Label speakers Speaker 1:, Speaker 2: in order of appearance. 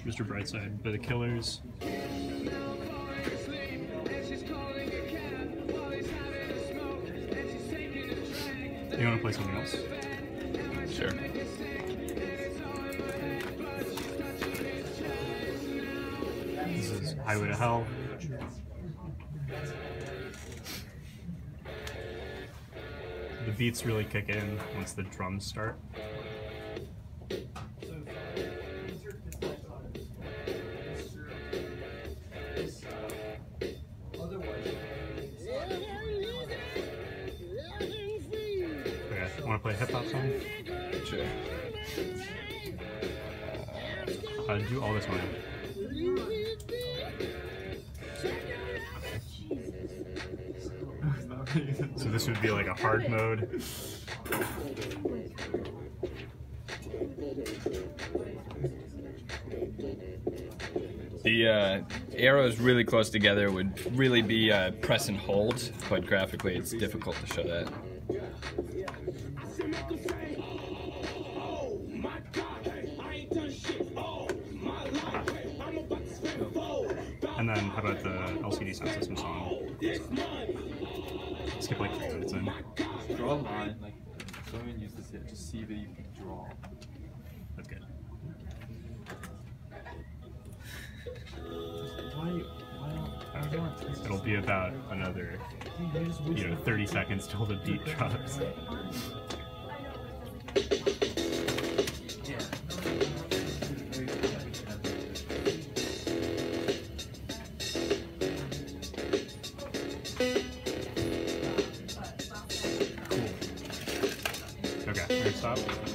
Speaker 1: Mr. Brightside by the Killers. You want to play something else?
Speaker 2: Sure.
Speaker 1: This is Highway to Hell. The beats really kick in once the drums start. Okay, want to play a hip hop song?
Speaker 2: Sure.
Speaker 1: Do all this one. So this would be like a hard mode.
Speaker 2: The arrows really close together would really be press and hold, but graphically it's difficult to show that.
Speaker 1: And then how about the LCD sound system song? Skip like 3 minutes in.
Speaker 3: Draw a line, like someone used to say, just see that you can draw.
Speaker 1: That's good. It'll be about another 30 seconds till the beat drops. Okay, we're gonna stop.